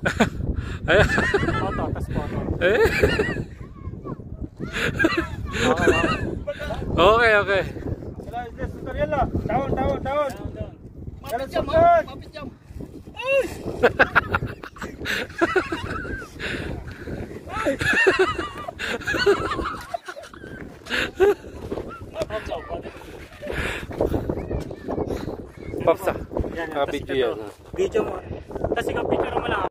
Ayan. Photo, tas photo. Eh. Okay, okay. Tutorial lah. Down. Jalan Jam, cepat. mapit jam. Papsa. Video yan. Video mo. Tapos ikaw picture mo lang.